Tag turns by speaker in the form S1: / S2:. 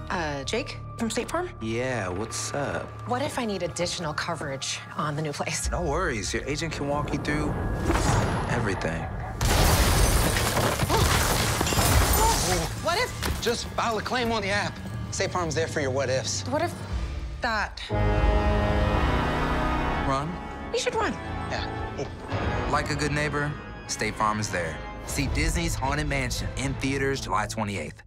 S1: Jake from State Farm?
S2: Yeah, what's up?
S1: What if I need additional coverage on the new place?
S2: No worries. Your agent can walk you through everything.
S1: What if?
S3: Just file a claim on the app. State Farm's there for your what ifs.
S1: What if that?
S2: Run.
S1: We should run.
S3: Yeah.
S2: Like a good neighbor, State Farm is there. See Disney's Haunted Mansion in theaters July 28th.